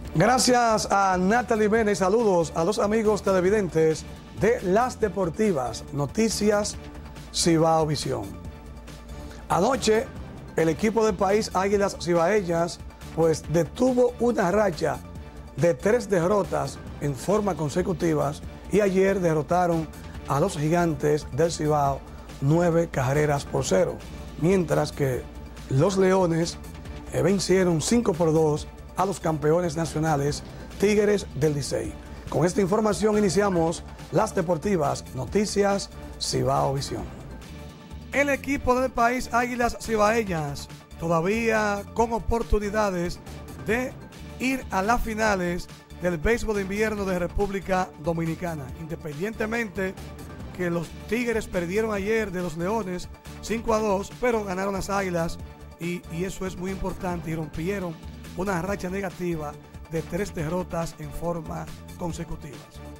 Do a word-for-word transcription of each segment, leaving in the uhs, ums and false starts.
Gracias a Natalie Mena y saludos a los amigos televidentes de Las Deportivas, Noticias Cibao Visión. Anoche, el equipo del país Águilas Cibaeñas pues detuvo una racha de tres derrotas en forma consecutivas y ayer derrotaron a los Gigantes del Cibao nueve carreras por cero, mientras que los Leones eh, vencieron cinco por dos a los campeones nacionales Tigres del Licey. Con esta información iniciamos Las Deportivas, Noticias Cibao Visión. El equipo del país Águilas Cibaeñas todavía con oportunidades de ir a las finales del béisbol de invierno de República Dominicana, independientemente que los Tigres perdieron ayer de los Leones cinco a dos, pero ganaron las Águilas y, y eso es muy importante y rompieron una racha negativa de tres derrotas en forma consecutivas.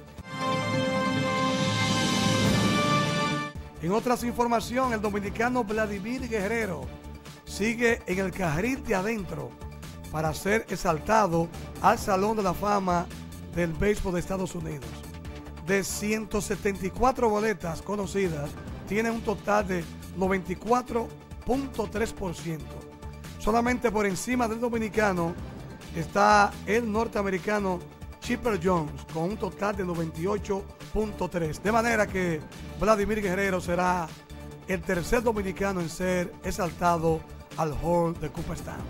En otras informaciones, el dominicano Vladimir Guerrero sigue en el carril de adentro para ser exaltado al Salón de la Fama del Béisbol de Estados Unidos. De ciento setenta y cuatro boletas conocidas, tiene un total de noventa y cuatro punto tres por ciento. Solamente por encima del dominicano está el norteamericano Chipper Jones con un total de noventa y ocho punto tres. De manera que Vladimir Guerrero será el tercer dominicano en ser exaltado al Hall de Cooperstown.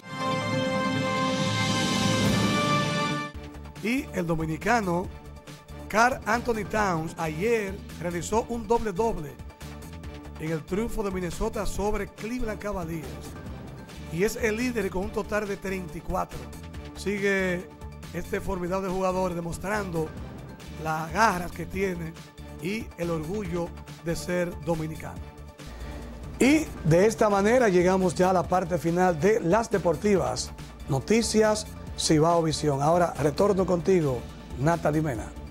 Y el dominicano Karl Anthony Towns ayer realizó un doble-doble en el triunfo de Minnesota sobre Cleveland Cavaliers y es el líder con un total de treinta y cuatro. Sigue este formidable jugador demostrando las garras que tiene y el orgullo de ser dominicano. Y de esta manera llegamos ya a la parte final de Las Deportivas, Noticias Cibao Visión. Ahora retorno contigo, Natalie Mena.